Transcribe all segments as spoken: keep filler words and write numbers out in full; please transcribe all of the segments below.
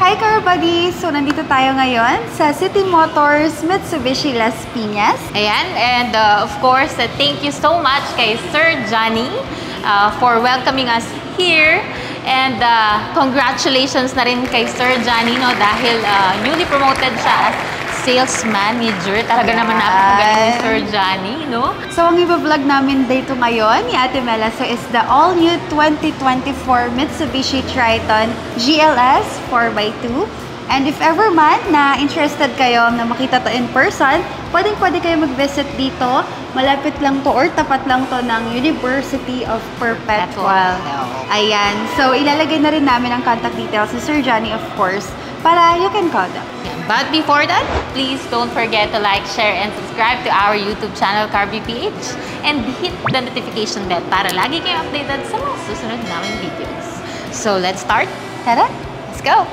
Hi Car Buddies! So, nandito tayo ngayon sa City Motors Mitsubishi Las Piñas. Ayan, and uh, of course, uh, thank you so much kay Sir Johnny uh, for welcoming us here. And uh, congratulations na rin kay Sir Johnny, no, dahil uh, newly promoted siya as sales manager. Talaga yeah. naman napakagaling ni Sir Johnny, no? So, ang iba-vlog namin dito ngayon ni Ate Mela so is the all-new twenty twenty-four Mitsubishi Triton G L S four by two. And if ever man na interested kayo na makita to in person, pwedeng-pwede kayo mag-visit dito. Malapit lang to or tapat lang to ng University of Perpetual. Ayan. So, ilalagay na rin namin ang contact details ni Sir Johnny, of course, para you can call them. But before that, please don't forget to like, share, and subscribe to our YouTube channel, Car B P H, and hit the notification bell para lagi kayo updated sa mga susunod namin videos. So, let's start. Tara! Let's go!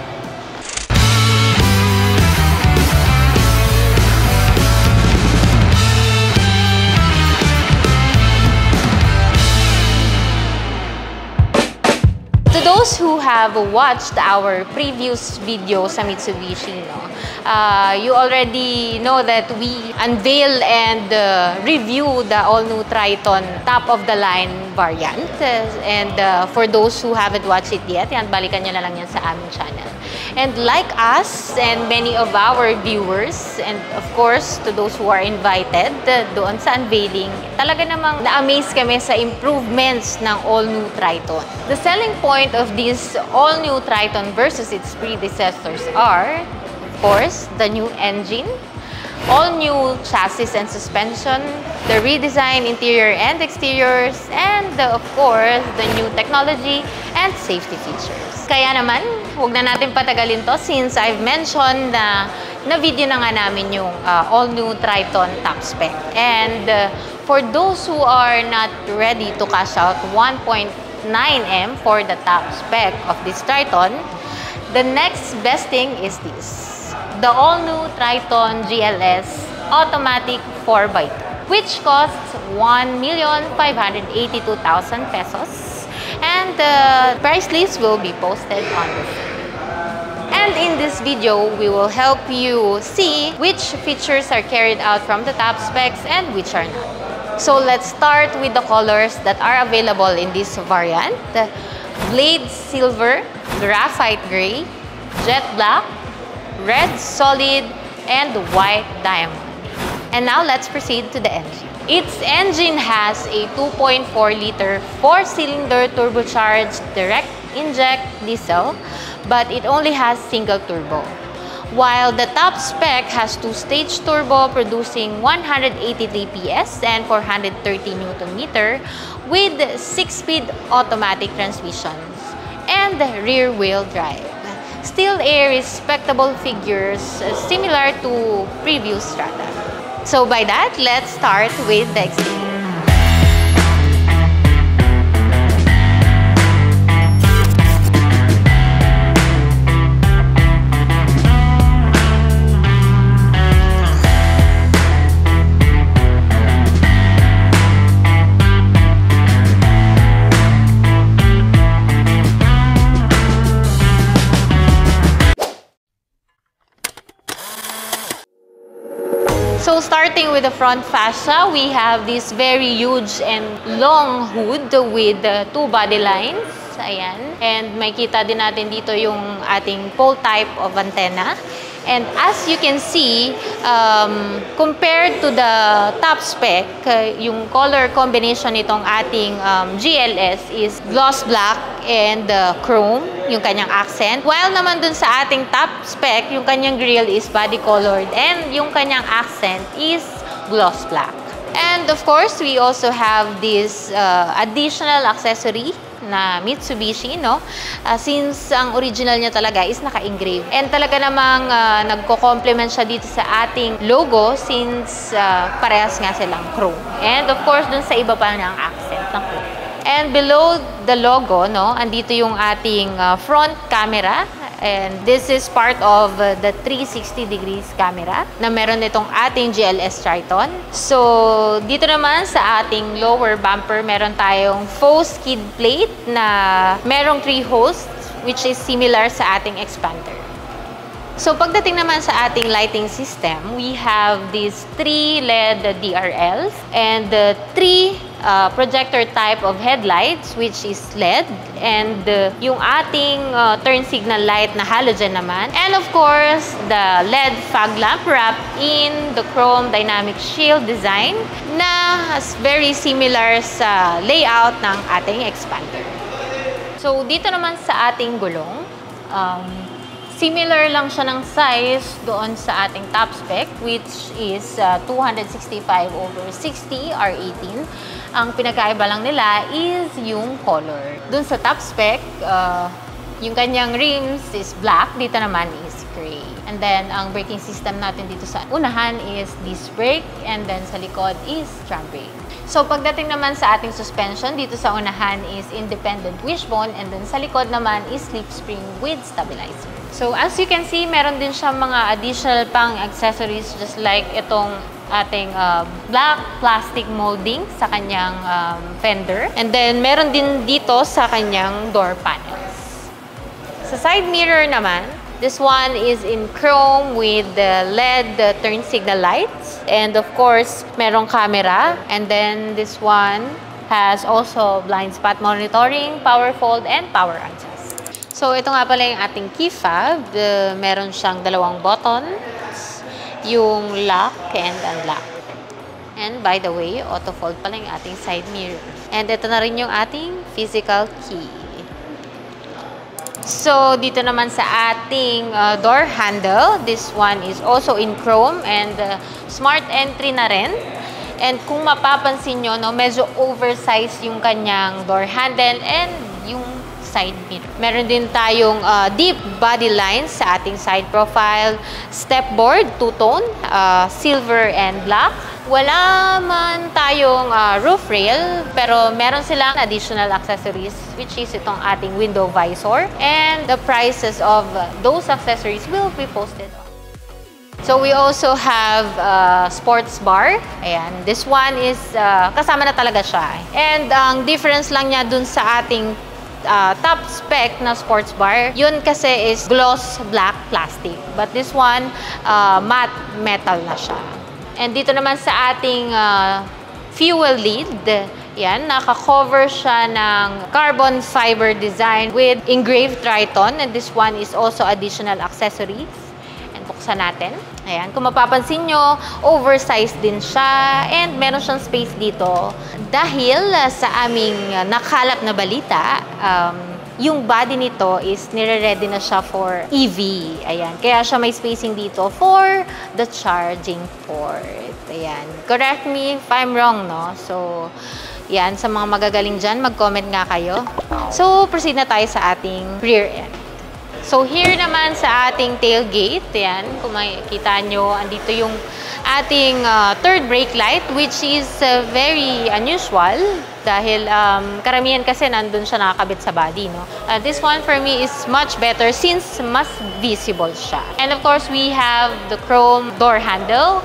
Those who have watched our previous video sa Mitsubishi, no, uh, you already know that we unveil and uh, review the all-new Triton top-of-the-line variant. Uh, and uh, for those who haven't watched it yet, yan, balikan nyo na lang yan sa aming channel. And like us and many of our viewers, and of course, to those who are invited uh, doon sa unveiling, talaga namang na-amaze kami sa improvements ng all-new Triton. The selling point of this all-new Triton versus its predecessors are, of course, the new engine, all-new chassis and suspension, the redesigned interior and exteriors, and the, of course, the new technology and safety features. Kaya naman, huwag na natin patagalin to since I've mentioned na na-video na nga namin yung uh, all-new Triton top spec. And uh, for those who are not ready to cash out one point nine M for the top spec of this Triton, the next best thing is this. The all-new Triton G L S Automatic four by two, which costs one million five hundred eighty-two thousand pesos. And the price list will be posted on the screen. And in this video, we will help you see which features are carried out from the top specs and which are not. So let's start with the colors that are available in this variant. Blade silver, graphite gray, jet black, red solid, and white diamond. And now let's proceed to the engine. Its engine has a two point four liter four-cylinder turbocharged direct inject diesel, but it only has single turbo. While the top spec has two-stage turbo producing one hundred eighty-three P S and four hundred thirty Newton meter with six-speed automatic transmissions and rear-wheel drive. Still a respectable figures uh, similar to previous Strata. So by that, let's start with the exterior. So starting with the front fascia, we have this very huge and long hood with uh, two body lines. Ayan. And makita din natin dito yung ating pole type of antenna. And as you can see, um, compared to the top spec, uh, yung color combination nitong ating um, G L S is gloss black and uh, chrome, yung kanyang accent. While naman dun sa ating top spec, yung kanyang grille is body colored and yung kanyang accent is gloss black. And of course, we also have this uh, additional accessory na Mitsubishi, no? Uh, since ang original niya talaga is naka-engrave. And talaga namang uh, nagko-complement siya dito sa ating logo since uh, parehas nga silang chrome. And of course, dun sa iba pa ng accent ng chrome. And below the logo, no, andito yung ating uh, front camera. And this is part of uh, the three sixty degrees camera na meron nitong ating G L S Triton. So, dito naman sa ating lower bumper, meron tayong faux skid plate na merong three holes which is similar sa ating expander. So pagdating naman sa ating lighting system, we have these three L E D D R Ls and the three uh, projector type of headlights, which is L E D, and uh, yung ating uh, turn signal light na halogen naman, and of course the L E D fog lamp wrapped in the chrome dynamic shield design na very similar sa layout ng ating expander. So dito naman sa ating gulong, um, similar lang siya ng size doon sa ating top spec, which is uh, two sixty-five over sixty R eighteen. Ang pinagkaiba lang nila is yung color. Doon sa top spec, uh, yung kanyang rims is black, dito naman is gray. And then, ang braking system natin dito sa unahan is disc brake, and then sa likod is drum brake. So, pagdating naman sa ating suspension, dito sa unahan is independent wishbone, and then sa likod naman is slip spring with stabilizer. So, as you can see, meron din siya mga additional pang accessories just like itong ating uh, black plastic molding sa kanyang um, fender. And then, meron din dito sa kanyang door panels. Sa side mirror naman, this one is in chrome with the L E D uh, turn signal lights. And of course, merong camera. And then, this one has also blind spot monitoring, power fold, and power adjust. So, ito nga pala yung ating key fob. Uh, meron siyang dalawang buttons, yung lock and unlock. And by the way, auto-fold pala yung ating side mirror. And ito na rin yung ating physical key. So, dito naman sa ating uh, door handle, this one is also in chrome and uh, smart entry na rin. And kung mapapansin nyo, no, medyo oversized yung kanyang door handle and yung side mirror. Meron din tayong uh, deep body lines sa ating side profile, step board, two-tone, uh, silver and black. Wala man tayong uh, roof rail, pero meron silang additional accessories, which is itong ating window visor. And the prices of uh, those accessories will be posted on. So we also have uh, sports bar. Ayan, this one is uh, kasama na talaga siya. And ang difference lang niya dun sa ating Uh, top spec na sports bar, yun kasi is gloss black plastic. But this one, uh, matte metal na siya. And dito naman sa ating uh, fuel lid, yan, naka-cover siya ng carbon fiber design with engraved Triton. And this one is also additional accessories. And buksan natin. Ayan, kung mapapansin nyo, oversized din siya and meron siyang space dito. Dahil uh, sa aming uh, nakalap na balita, um, yung body nito is nire-ready na siya for E V. Ayan, kaya siya may spacing dito for the charging port. Ayan, correct me if I'm wrong, no? So, yan, sa mga magagaling dyan, mag-comment nga kayo. So, proceed na tayo sa ating rear end. So, here naman sa ating tailgate, yan, kung makikita nyo, andito yung ating uh, third brake light, which is uh, very unusual dahil um, karamihan kasi nandun siya nakakabit sa body, no? Uh, this one for me is much better since mas visible siya. And of course, we have the chrome door handle,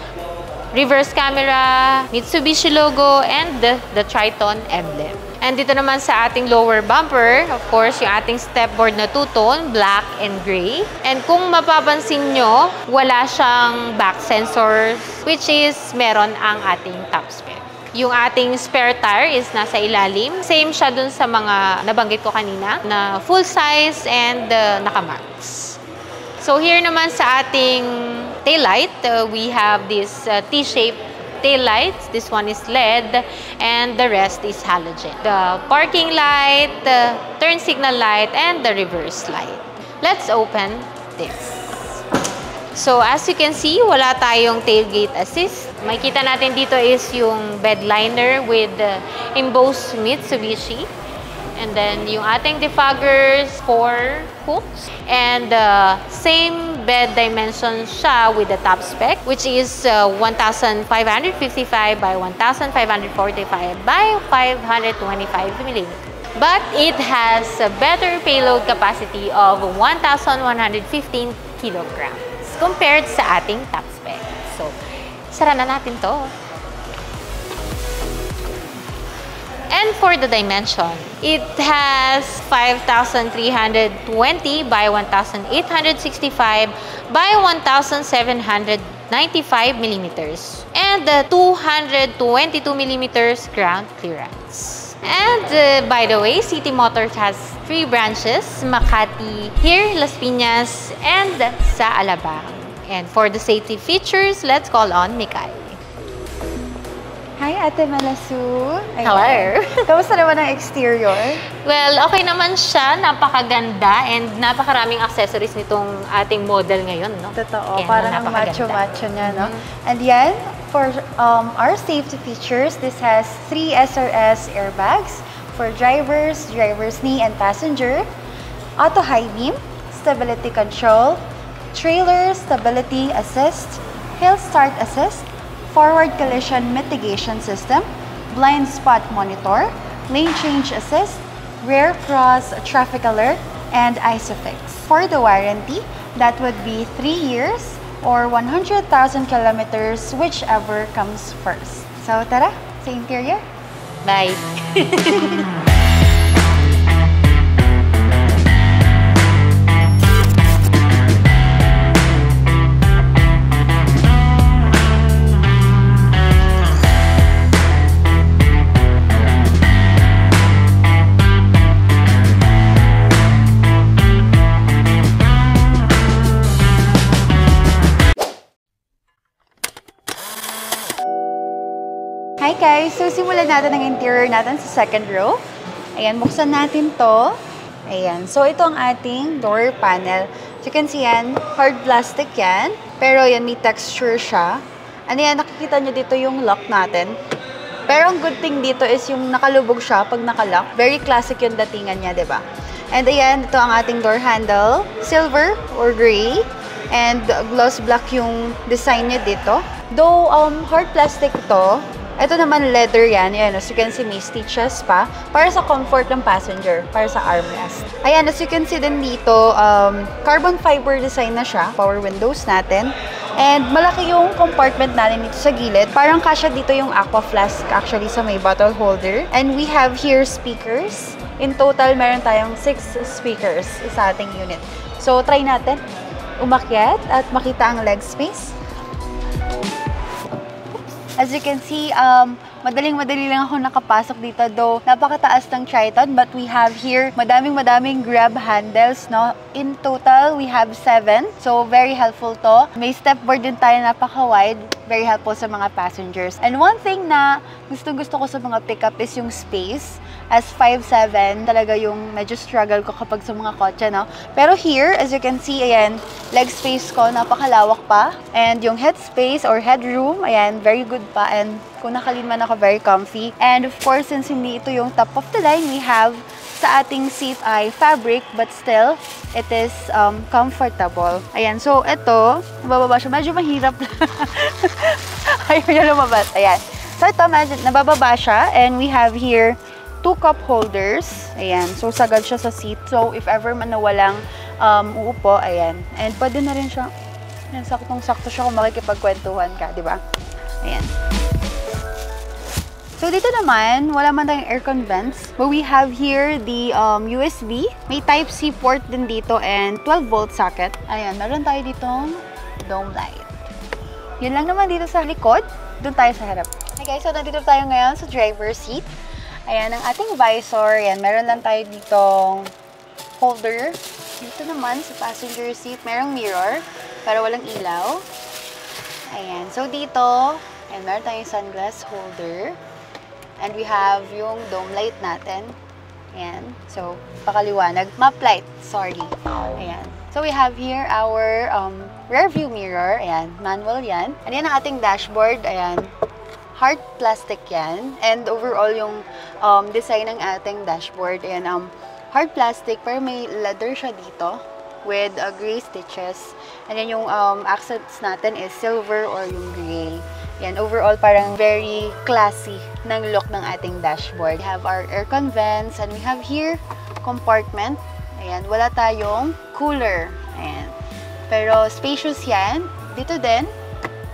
reverse camera, Mitsubishi logo, and the, the Triton emblem. And dito naman sa ating lower bumper, of course, yung ating stepboard na two-tone, black and gray. And kung mapapansin nyo, wala siyang back sensors, which is meron ang ating top spec. Yung ating spare tire is nasa ilalim. Same siya dun sa mga nabanggit ko kanina, na full size and uh, naka-max. So here naman sa ating taillight, uh, we have this uh, T-shaped tail lights. This one is L E D and the rest is halogen. The parking light, the turn signal light, and the reverse light. Let's open this. So as you can see, wala tayong tailgate assist. Makikita natin dito is yung bed liner with uh, embossed Mitsubishi. And then yung ating defoggers, four hooks. And uh, same bed dimension siya with the top spec, which is uh, one thousand five hundred fifty-five by one thousand five hundred forty-five by five hundred twenty-five millimeters. But it has a better payload capacity of one thousand one hundred fifteen kilograms compared sa ating top spec. So, sara na natin to. And for the dimension, it has five thousand three hundred twenty by one thousand eight hundred sixty-five by one thousand seven hundred ninety-five millimeters and the two hundred twenty-two millimeters ground clearance. And uh, by the way, City Motors has three branches, Makati, here, Las Piñas, and sa Alabang. And for the safety features, let's call on Mikay. Hi, Ate Malasu. Hello. Kamusta naman ang exterior? Well, okay naman siya. Napakaganda and napakaraming accessories nitong ating model ngayon, no? Totoo. Kaya Parang ang napakaganda. macho-macho niya, no? And yan, for um, our safety features, this has three S R S airbags for drivers, driver's knee, and passenger, auto high beam, stability control, trailer stability assist, hill start assist, forward collision mitigation system, blind spot monitor, lane change assist, rear cross traffic alert, and ISOFIX. For the warranty, that would be three years or one hundred thousand kilometers, whichever comes first. So tara, sa interior. Bye! Hi guys! So simulan natin ang interior natin sa second row. Ayan, buksan natin to. Ayan, so ito ang ating door panel. As you can see yan, hard plastic yan. Pero yan, may texture siya. Ano yan, nakikita nyo dito yung lock natin. Pero ang good thing dito is yung nakalubog siya pag nakalock. Very classic yung datingan niya, diba? And ayan, ito ang ating door handle. Silver or gray. And gloss black yung design niya dito. Though um, hard plastic ito, ito naman leather yan. Ayan, as you can see, may stitches pa. Para sa comfort ng passenger. Para sa armrest. Ayan, as you can see din dito, um, carbon fiber design na siya. Power windows natin. And malaki yung compartment natin dito sa gilid. Parang kasya dito yung aqua flask actually sa may bottle holder. And we have here speakers. In total, meron tayong six speakers sa ating unit. So, try natin umakyat at makita ang leg space. As you can see, um, madaling-madali lang ako nakapasok dito, though napakataas ng Triton, but we have here madaming-madaming grab handles, no? In total, we have seven. So, very helpful to. May stepboard din tayo, napaka-wide. Very helpful sa mga passengers. And one thing na gustong-gusto ko sa mga pickup is yung space. As five seven, talaga yung medyo struggle ko kapag sa mga kotse, no? Pero here, as you can see, ayan, leg space ko, napakalawak pa. And yung head space or headroom, ayan, very good pa. And kung nakalin man ako, very comfy. And of course, since hindi ito yung top of the line, we have sa ating seat ay fabric, but still, it is um, comfortable. Ayan, so ito, nabababa siya. Medyo mahirap lang. Ayaw niya lumabas. Ayan. So ito, medyo nabababa siya. And we have here two cup holders. Ayan. So, sagad siya sa seat. So, if ever man na walang um, uupo, ayan. And pwede na rin siya. Ayan, saktong-sakto siya kung makikipagkwentuhan ka, di ba? Ayan. So, dito naman, wala man tayong aircon vents. But we have here the um, U S B. May Type C port din dito and twelve volt socket. Ayan, meron tayo ditong dome light. Yun lang naman dito sa likod. Doon tayo sa harap. Okay guys, so nandito tayo ngayon sa driver's seat. Ayan, ang ating visor, ayan, meron lang tayo ditong holder. Dito naman, sa passenger seat, merong mirror, pero walang ilaw. Ayan, so dito, ayan, meron tayong sunglass holder. And we have yung dome light natin. Ayan, so, pakaliwanag. Map light, sorry. Ayan. So, we have here our um, rear view mirror. Ayan, manual yan. And yan ang ating dashboard. Ayan. Hard plastic yan. And overall, yung um, design ng ating dashboard, ayan, um, hard plastic, pero may leather siya dito with uh, gray stitches. And then yung um, accents natin is silver or yung gray. Yan, overall, parang very classy ng look ng ating dashboard. We have our aircon vents, and we have here compartment. Ayan, wala tayong cooler. Ayan. Pero spacious yan. Dito din,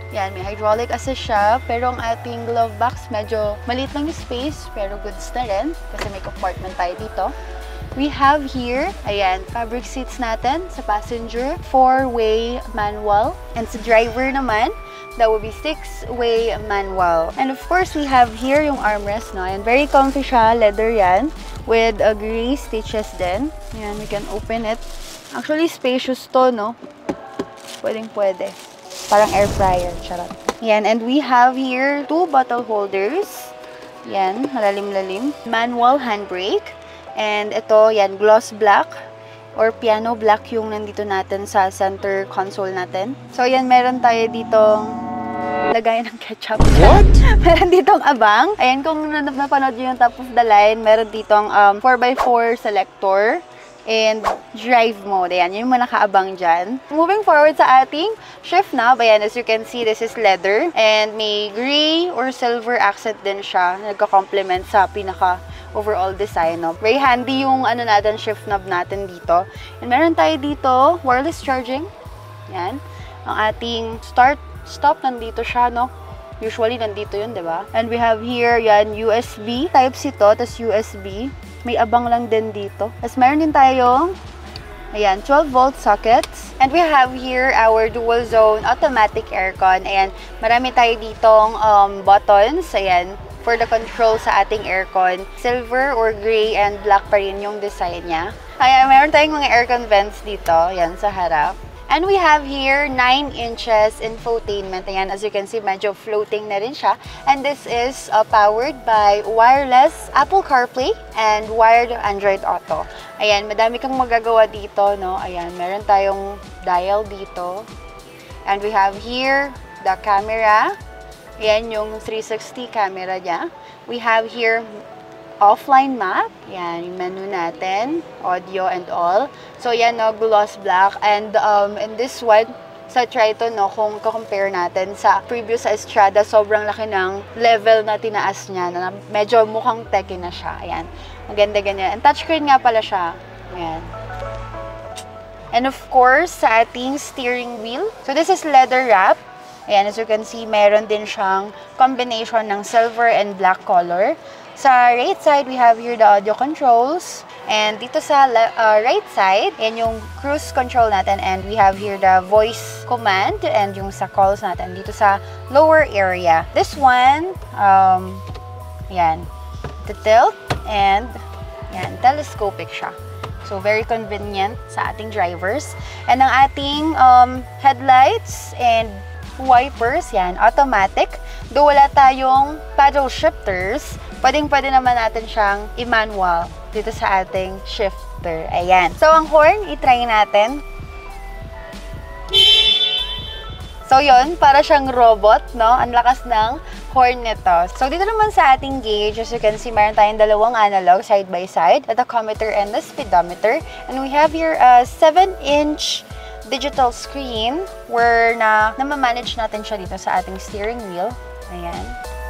Yan, may hydraulic assist siya, pero ang ating glove box, medyo maliit lang yung space, pero goods na rin, kasi may compartment tayo dito. We have here, ayan, fabric seats natin sa passenger, four-way manual. And sa driver naman, that will be six-way manual. And of course, we have here yung armrest, no? And very comfy siya, leather yan, with a gray stitches din. Ayan, we can open it. Actually, spacious to, no? Pwedeng pwede. Parang air fryer, charot. Yan, and we have here two bottle holders. Yan, malalim-lalim. Manual handbrake. And ito, yan, gloss black or piano black yung nandito natin sa center console natin. So, yan, meron tayo ditong lagayan ng ketchup. What? Meron ditong abang. Ayan, kung napanood nyo yung top of the line, meron ditong um, four by four selector and drive mode. Ayan, yun yung mga nakaabang dyan. Moving forward sa ating shift knob, ayan, as you can see, this is leather. And may gray or silver accent din siya. Nagka-complement sa pinaka overall design. No? Very handy yung ano natin, shift knob natin dito. And meron tayo dito, wireless charging. Ayan. Ang ating start, stop, nandito siya, no? Usually, nandito yun, di ba? And we have here, yan, U S B. Type-C to, tas U S B. May abang lang din dito. Tapos meron din tayong, ayan, twelve volt sockets. And we have here our dual zone automatic aircon. Ayan, marami tayo ditong um, buttons. Ayan, for the control sa ating aircon. Silver or gray and black pa rin yung design niya. Ayan, meron tayong mga aircon vents dito. Ayan, sa harap. And we have here nine inches infotainment. Ayan, as you can see, medyo floating na rin siya. And this is uh, powered by wireless Apple CarPlay and wired Android Auto. Ayan, madami kang magagawa dito, no? Ayan, meron tayong dial dito. And we have here the camera. Ayan, yung three sixty camera niya. We have here offline map. Yan, yung menu natin, audio and all. So, yan, no, gloss black. And um, in this one, sa Triton, no, kung compare natin sa previous sa Estrada, sobrang laki ng level na tinaas niya. Na medyo mukhang techy na siya. Ayan, maganda ganyan. And touchscreen nga pala siya. Ayan. And of course, sa ating steering wheel. So, this is leather wrap. Ayan, as you can see, meron din siyang combination ng silver and black color. Sa right side, we have here the audio controls. And dito sa uh, right side, yan yung cruise control natin. And we have here the voice command and yung sa calls natin dito sa lower area. This one, um, yan, the tilt and yan, telescopic siya. So, very convenient sa ating drivers. And ang ating um, headlights and wipers, yan, automatic. Though wala tayong paddle shifters, pwedeng-pwede naman natin siyang i-manual dito sa ating shifter. Ayan. So, ang horn, i-try natin. So, yun, para siyang robot, no? Ang lakas ng horn nito. So, dito naman sa ating gauge, as you can see, mayroon tayong dalawang analog side by side, the tachometer and the speedometer. And we have here a seven inch digital screen where na namamanage natin siya dito sa ating steering wheel. Ayan.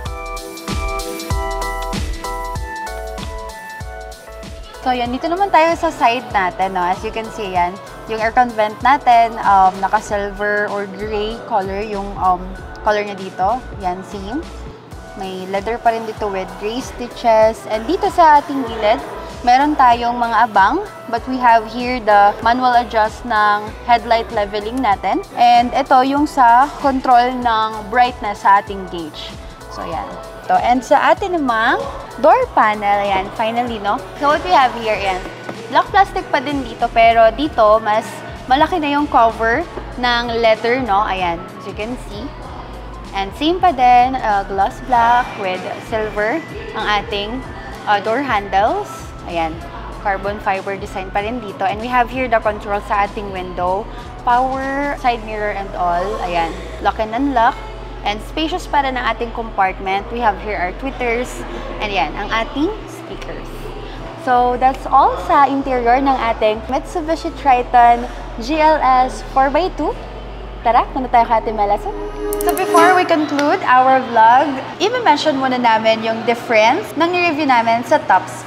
So, yan. Dito naman tayo sa side natin, no? As you can see, yan. Yung aircon vent natin, um, naka-silver or gray color yung um, color niya dito. Yan, same. May leather pa rin dito with gray stitches. And dito sa ating gilid, meron tayong mga abang. But we have here the manual adjust ng headlight leveling natin. And ito yung sa control ng brightness sa ating gauge. So, yan. Ito. And sa atin namang door panel, ayan, finally, no? So, what we have here, ayan, black plastic pa din dito, pero dito, mas malaki na yung cover ng leather, no? Ayan, as you can see. And same pa din, uh, gloss black with silver ang ating uh, door handles. Ayan, carbon fiber design pa rin dito. And we have here the control sa ating window, power, side mirror and all. Ayan, lock and unlock. And spacious pa rin ang ating compartment. We have here our tweeters. And yan, ang ating speakers. So, that's all sa interior ng ating Mitsubishi Triton G L S four by two. Tara, muna tayo kay Ate Melissa. So, before we conclude our vlog, i-mention muna namin yung difference ng review namin sa top spec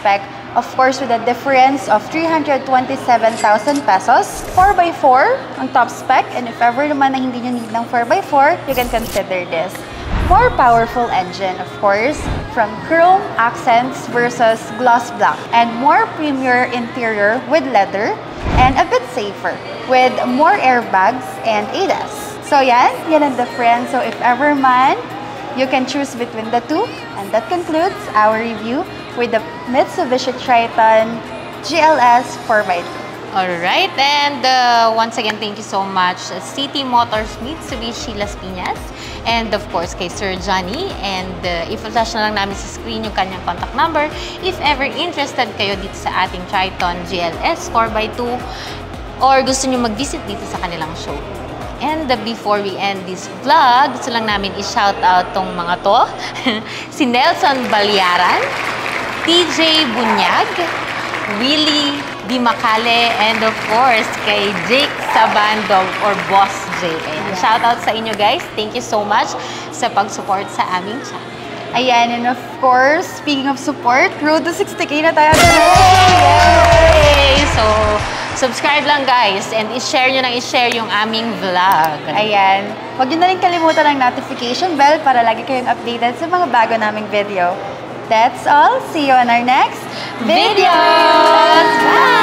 Of course, with a difference of three hundred twenty-seven thousand pesos. four by four ang top spec. And if ever naman na hindi nyo need ng four by four, you can consider this. More powerful engine, of course, from chrome accents versus gloss black. And more premier interior with leather. And a bit safer with more airbags and A D A S. So yan, yan ang difference. So if ever man, you can choose between the two. And that concludes our review with the Mitsubishi Triton G L S four by two. Alright, and uh, once again, thank you so much, uh, City Motors Mitsubishi Las Piñas, and of course, kay Sir Johnny. And uh, i-flash na lang namin sa screen yung kanyang contact number if ever interested kayo dito sa ating Triton G L S four by two or gusto nyo mag-visit dito sa kanilang show. And uh, before we end this vlog, gusto lang namin i-shout out tong mga to. Si Nelson Balyaran, T J Bunyag, Willie Di Macale, and of course, kay Jake Sabando or Boss J. Ayan. Shout out sa inyo guys. Thank you so much sa pag-support sa aming channel. Ayan, and of course, speaking of support, road to sixty K na tayo. Yay! So, subscribe lang guys and i-share nyo nang i-share yung aming vlog. Ayan. Huwag nyo na rin kalimutan ng notification bell para lagi kayong updated sa mga bago naming video. That's all. See you on our next videos. Bye!